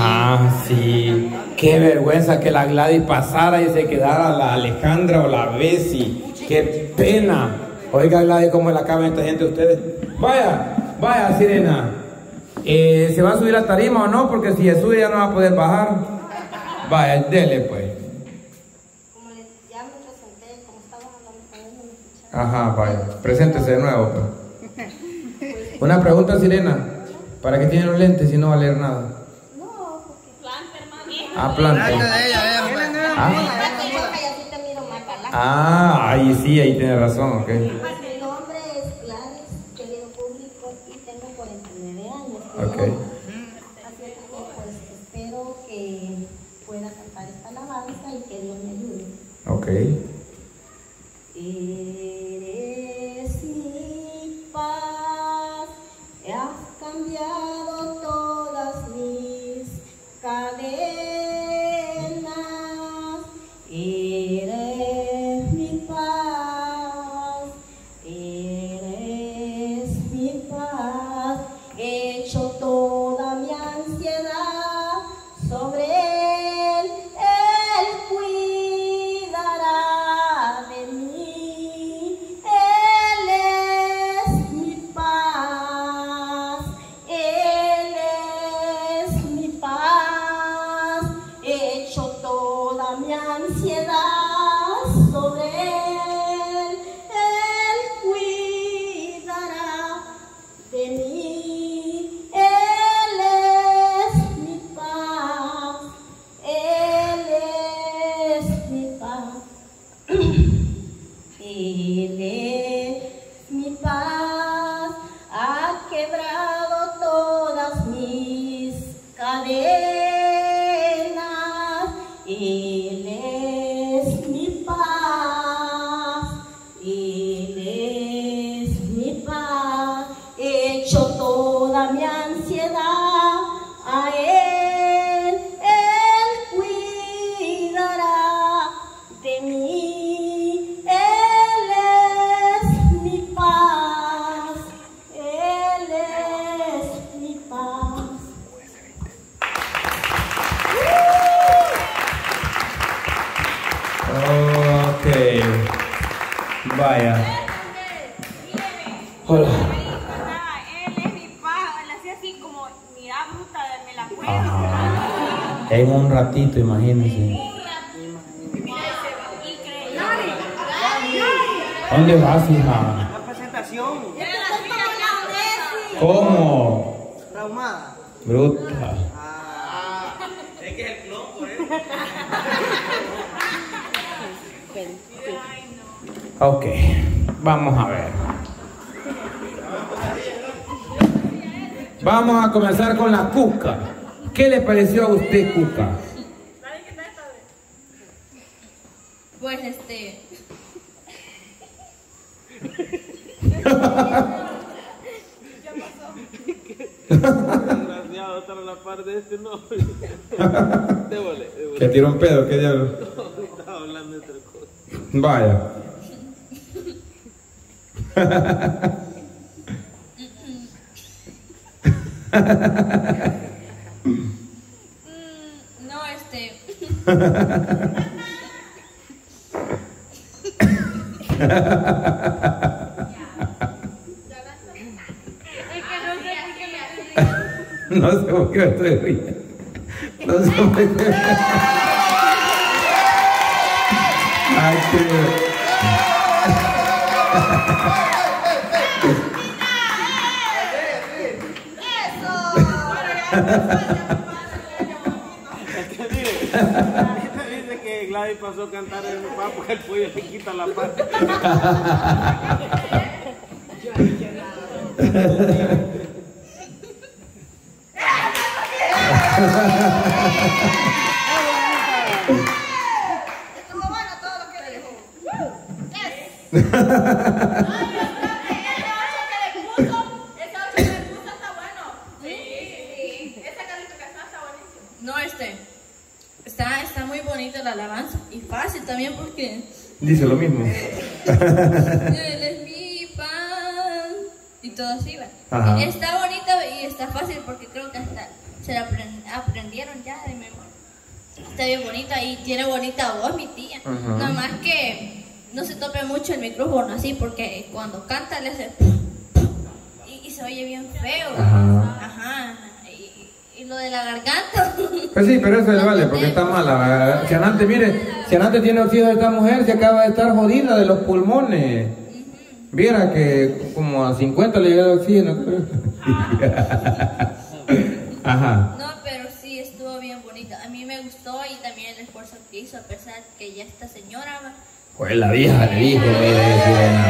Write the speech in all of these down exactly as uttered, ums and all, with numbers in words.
Ah, sí. Qué vergüenza que la Gladys pasara y se quedara la Alejandra o la Bessie. Qué pena. Oiga, Gladys, ¿cómo la acaban esta gente ustedes? Vaya, vaya, Sirena. Eh, ¿Se va a subir a tarima o no? Porque si se sube ya no va a poder bajar. Vaya, dele pues. Como les, ya me presenté, como estaba hablando con él, no me escucharon. Ajá, vaya. Preséntese de nuevo pues. Una pregunta, Sirena. ¿Para qué tiene los lentes si no va a leer nada? No, porque planta, hermano. Ah, planta. Ah. Ah, ahí sí, ahí tiene razón, ok. Mi nombre es Gladys, querido público, y tengo cuarenta y nueve años. Ok. Así que pues espero que pueda cantar esta alabanza y que Dios me ayude. Ok. Eres mi paz, has cambiado todas mis cadenas. Eres mi paz, eres mi paz, hecho toda mi ansiedad sobre él, él cuidará de mí, él es mi paz, él es mi paz, hecho toda mi ansiedad sobre él, él cuidará de mí, él es mi paz, él es mi paz, él es mi paz, ha quebrado todas mis cadenas, él es mi paz, él es mi paz, hecho toda mi ansiedad a él, él cuidará de mí, él es mi paz, él es mi paz. Ok. Vaya. Hola. Él es mi paz, él hacía así como, mira bruta, me la cuento. Ajá. En un ratito, imagínense. ¿Dónde vas, hija? La presentación. ¿Cómo? Traumada. Bruta. Ah, es que es el clon, por eso. Ok. Vamos a ver. Vamos a comenzar con la cuca. ¿Qué le pareció a usted, cuca? Pues este. Desgraciado, estar a la par de este, no. Débole, débole. ¿Que tiró un pedo? ¿Qué diablo? Estaba hablando de otra cosa. Vaya. Mm, no, este. No sé por qué me estoy riendo. No sé por qué. Ay, qué... Dice que Gladys pasó a cantar en el papá porque el pollo le quita la pata. Estuvo bueno todo lo que dijo. No, este. Está, está muy bonita la alabanza. Y fácil también porque. Dice lo mismo. Él es mi pan. Y todo así va. Ajá. Está bonito y está fácil porque creo que hasta se la aprend- aprendieron ya de memoria. Está bien bonita y tiene bonita voz mi tía. Ajá. Nada más que no se tope mucho el micrófono así porque cuando canta le hace y, y se oye bien feo. Ajá. Ajá. Y, y lo de la garganta. Pues sí, pero eso le vale porque está mala. Si Anante, mire, si Anante tiene oxígeno de esta mujer, se acaba de estar jodida de los pulmones. Viera que como a cincuenta le llega el oxígeno. Ajá. No, pero sí estuvo bien bonita. A mí me gustó y también el esfuerzo que hizo a pesar que ya esta señora. Pues la vieja le dijo, mire, Sirena.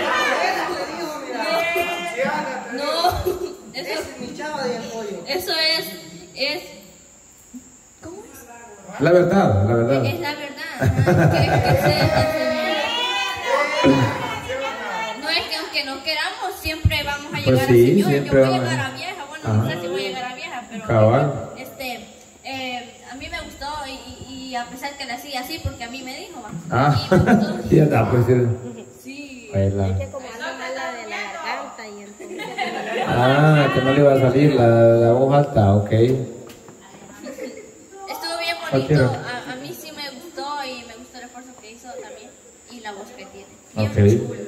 No, eso, eso es, es, ¿cómo es? La verdad, la verdad. Es la verdad, ajá, que, que sea esta señora. No es que aunque no queramos, siempre vamos a llegar Pues sí, a señora. Yo siempre voy a vamos. llegar a vieja, bueno, Ajá. no sé si voy a llegar a vieja, pero Cabal. este, eh, a mí me gustó y, y a pesar que la hacía así, porque a mí me dijo, ¿va? Ah, Y me gustó. sí, está, pues sí. Sí. Baila. Es que como anda mala de la garganta y entonces... Ah, que no le iba a salir la, la voz alta, ok. Estuvo bien Cualquiera. bonito, a, a mí sí me gustó y me gustó el esfuerzo que hizo también y la voz que tiene. Bien Ok. chula.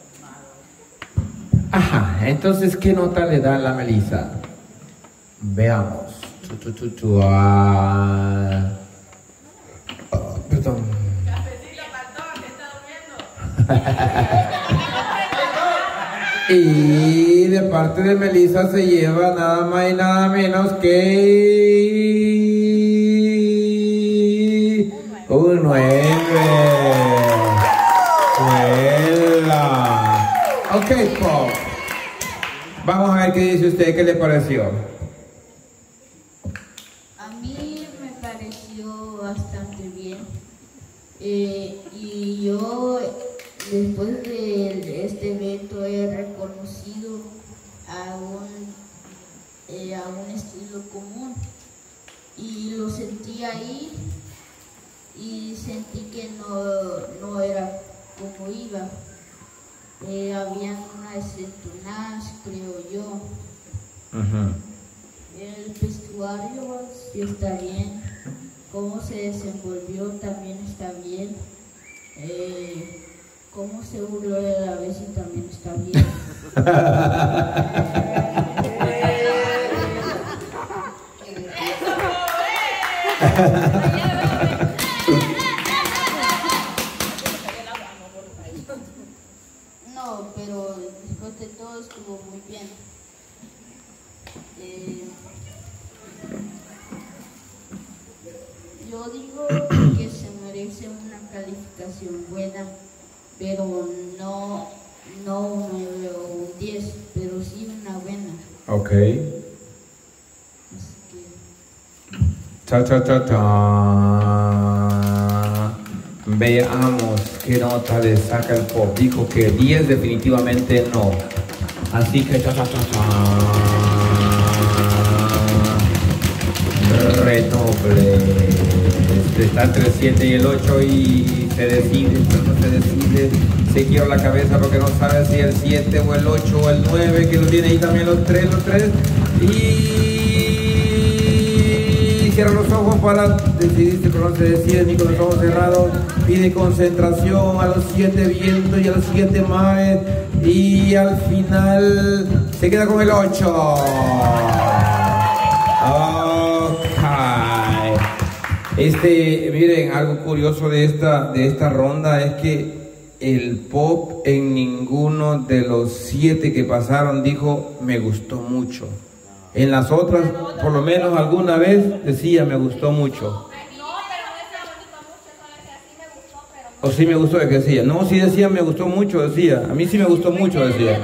Ajá, entonces, ¿qué nota le da la Melissa? Veamos. Tu, tu, tu, tu, ah. Oh, perdón. Y de parte de Melissa se lleva nada más y nada menos que un nueve. ¡Huela! Ok, Pop. Vamos a ver qué dice usted, qué le pareció. A mí me pareció bastante bien. Eh, y yo, después de este evento, he reconocido a un, eh, a un estilo común. Y lo sentí ahí y sentí que no, no era como iba. Eh, habían unas entonadas, creo yo. Uh-huh. El vestuario sí está bien, cómo se desenvolvió también está bien, eh, cómo se burló de la vez también está bien. No, pero después de todo estuvo muy bien. Eh, Yo digo que se merece una calificación buena, pero no, no un nueve o un diez, pero sí una buena. Ok. Así que Ta, ta, ta, ta. Veamos qué nota le saca el Pop. Dijo que diez definitivamente no. Así que ta, ta, ta, ta. Renoble. Está entre el siete y el ocho y se decide, pero no se decide. Se quiebra la cabeza porque no sabe si el siete o el ocho o el nueve, que lo tiene ahí también los tres, los tres. Y cierra los ojos para decidirse, pero no se decide ni con los ojos cerrados. Pide concentración a los siete vientos y a los siete mares. Y al final se queda con el ocho. Este, miren, algo curioso de esta, de esta ronda es que el Pop en ninguno de los siete que pasaron dijo me gustó mucho. En las otras, por lo menos alguna vez decía me gustó mucho. O sí me gustó, de que decía. No, sí decía me gustó mucho, decía. A mí sí me gustó mucho, decía.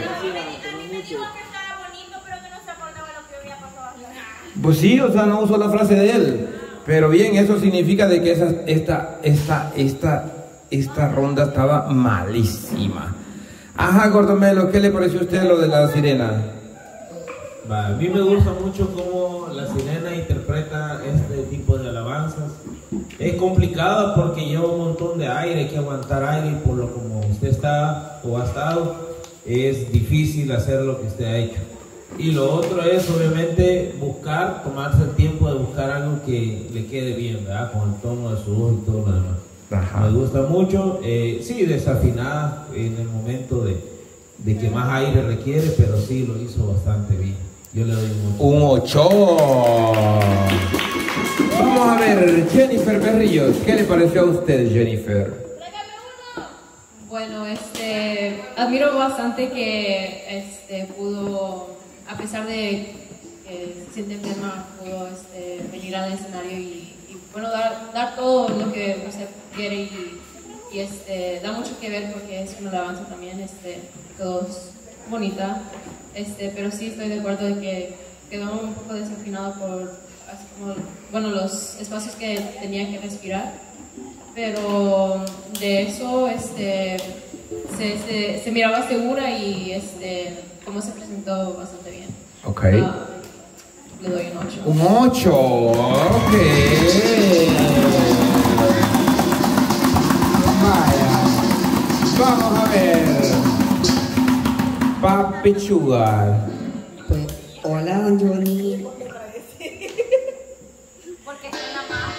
Pues sí, o sea, no usó la frase de él. Pero bien, eso significa de que esa, esta, esta, esta, esta ronda estaba malísima. Ajá, Gordomelo, ¿qué le pareció a usted lo de la sirena? Va, a mí me gusta mucho cómo la sirena interpreta este tipo de alabanzas. Es complicado porque lleva un montón de aire, hay que aguantar aire y por lo como usted está o ha estado, es difícil hacer lo que usted ha hecho. Y lo otro es obviamente buscar, tomarse el tiempo de buscar algo que le quede bien, ¿verdad? Con el tono de su voz y todo lo demás. Ajá. Me gusta mucho, eh, sí, desafinada en el momento de, de que más aire requiere, pero sí lo hizo bastante bien. Yo le doy un ocho. Un ocho. Vamos a ver, Jennifer Berrillos, ¿qué le pareció a usted, Jennifer? Bueno, este, admiro bastante que este, pudo, a pesar de que se siente enferma, pudo este, venir al escenario y, y bueno, dar, dar todo lo que usted quiere y, y este, da mucho que ver porque es una alabanza también, este, todo es bonita, este, pero sí estoy de acuerdo de que quedó un poco desafinado por así como, bueno, los espacios que tenía que respirar. Pero de eso este, se, se, se miraba segura y este, cómo se presentó bastante bien. Ok. Uh, le doy un ocho. Un ocho, ok. Vaya. Vamos a ver. Papi Sugar. Pues, hola, don Johnny. Porque es una más.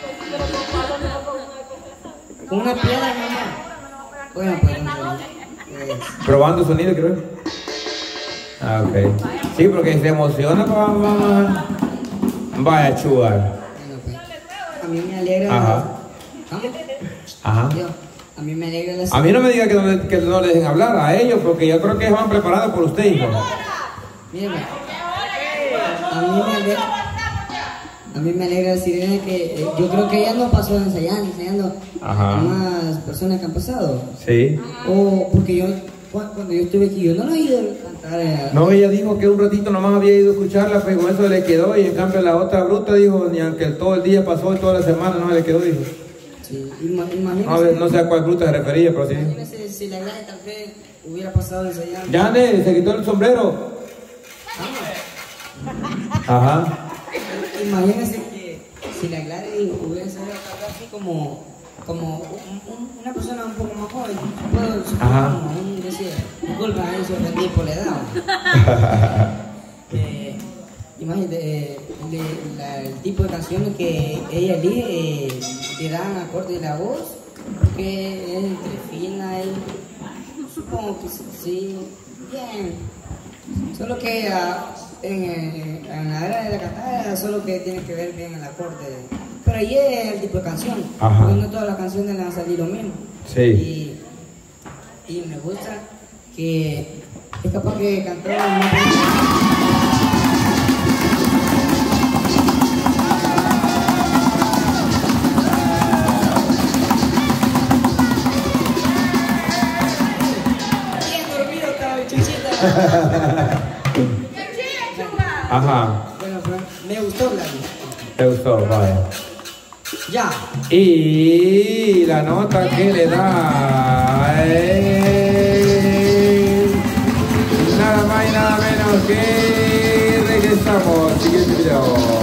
Con una piedra, mamá. Bueno, pues, don Johnny. Eh, Probando sonido, creo. Ah, ok. Sí, porque se emociona, mamá. Vaya, Sugar. bueno, pues, a mí me alegra. Ajá. ¿Cómo? Ajá. Yo, a mí me alegra la A mí no me diga que no, le, que no le dejen hablar a ellos, porque yo creo que ellos van preparados por usted, hijo. Mírame. A mí me alegra. A mí me alegra decir que eh, yo creo que ella no pasó ensayando, ensayando Ajá. a más personas que han pasado. Sí. O porque yo, cu- cuando yo estuve aquí, yo no lo he ido a cantar. eh, No, ella dijo que un ratito nomás había ido a escucharla, pues con eso le quedó, y en cambio la otra bruta dijo, ni aunque todo el día pasó y toda la semana no le quedó, dijo. Sí, ima- imagínese, A ver, no sé a cuál bruta se refería, pero sí. imagínese si la Gladys tal vez hubiera pasado ensayando. Ya, Ande, se quitó el sombrero. Ajá. Imagínense que si la Gladys hubiera ensayado cantar así como, como un- un- una persona un poco más joven, puedo suponer Ajá. como un decir, disculpa, ahí sorprendí por la edad. eh, imagínate, eh, de- la- el tipo de canciones que ella elige eh, le dan acorde de la voz, porque es entre fina y supongo que sí, sí, bien. Solo que ah, en, eh, en la era de la cantada, solo que tiene que ver bien el acorde. Pero ahí es el tipo de canción, Ajá. porque no todas las canciones le han salido lo mismo. Sí. Y, y me gusta que es capaz que cantó más. Bien dormido estaba el chuchita. Ajá. Bueno, pues, me gustó Gladys. Te gustó, vaya. Ya. Y la nota que le da es nada más y nada menos que regresamos. Siguiente video.